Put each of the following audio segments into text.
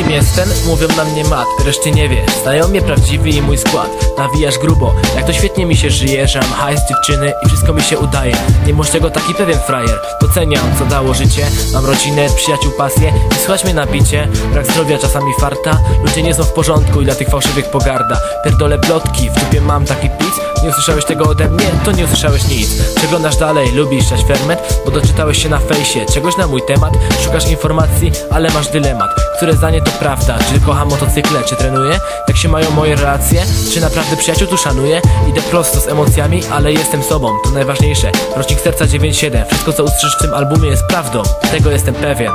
Kim jestem? Mówią na mnie Mat, reszty nie wiesz. Znają mnie prawdziwy i mój skład. Nawijasz grubo, jak to świetnie mi się żyje, że mam hajs, dziewczyny i wszystko mi się udaje. Nie bądź tego taki pewien frajer. Doceniam, co dało życie. Mam rodzinę, przyjaciół, pasję i słuchać mnie na bicie. Brak zdrowia, czasami farta. Ludzie nie są w porządku i dla tych fałszywych pogarda. Pierdolę plotki, w dupie mam taki pic. Nie usłyszałeś tego ode mnie? To nie usłyszałeś nic. Przeglądasz dalej, lubisz siać ferment, bo doczytałeś się na fejsie czegoś na mój temat. Szukasz informacji, ale masz dylemat. Które zdanie to prawda? Czy kocham motocykle, czy trenuję? Jak się mają moje relacje? Czy naprawdę przyjaciół tu szanuję? Idę prosto z emocjami, ale jestem sobą, to najważniejsze. Rocznik serca 9-7. Wszystko co usłyszysz w tym albumie jest prawdą. Tego jestem pewien.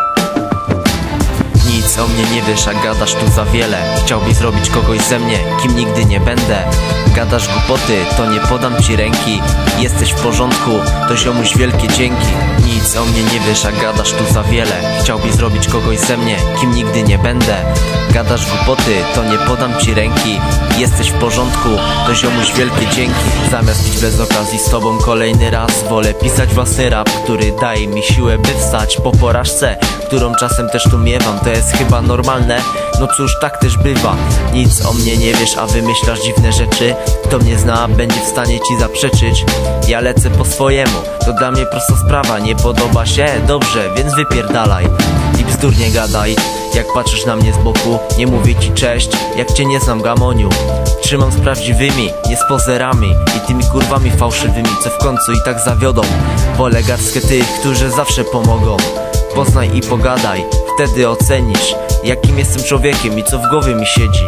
Nic o mnie nie wiesz, a gadasz tu za wiele. Chciałbyś zrobić kogoś ze mnie, kim nigdy nie będę. Gadasz głupoty, to nie podam ci ręki. Jesteś w porządku, to ziomuś wielkie dzięki. Nic o mnie nie wiesz, a gadasz tu za wiele. Chciałbyś zrobić kogoś ze mnie, kim nigdy nie będę. Gadasz głupoty, to nie podam ci ręki. Jesteś w porządku, to ziomuś wielkie dzięki. Zamiast pić bez okazji z tobą kolejny raz, wolę pisać własny rap, który daje mi siłę, by wstać po porażce, którą czasem też tu miewam. To jest chyba normalne, no cóż, tak też bywa. Nic o mnie nie wiesz, a wymyślasz dziwne rzeczy. Kto mnie zna, będzie w stanie ci zaprzeczyć. Ja lecę po swojemu, to dla mnie prosta sprawa. Nie podoba się? Dobrze, więc wypierdalaj i bzdur nie gadaj. Jak patrzysz na mnie z boku, nie mówię ci cześć, jak cię nie znam, gamoniu. Trzymam z prawdziwymi, nie z pozerami i tymi kurwami fałszywymi, co w końcu i tak zawiodą. Wolę garstkę tych, którzy zawsze pomogą. Poznaj i pogadaj, wtedy ocenisz, jakim jestem człowiekiem i co w głowie mi siedzi.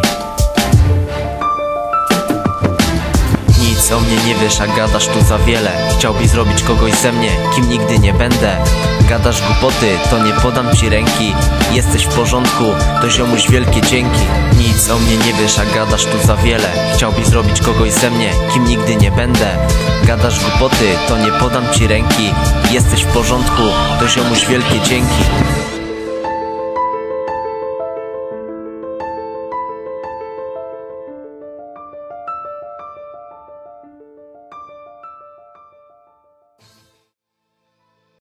Nic o mnie nie wiesz, a gadasz tu za wiele. Chciałbyś zrobić kogoś ze mnie, kim nigdy nie będę. Gadasz głupoty, to nie podam ci ręki. Jesteś w porządku, to ziomuś wielkie dzięki. Nic o mnie nie wiesz, a gadasz tu za wiele. Chciałbyś zrobić kogoś ze mnie, kim nigdy nie będę. Gadasz głupoty, to nie podam ci ręki. Jesteś w porządku, to ziomuś wielkie dzięki.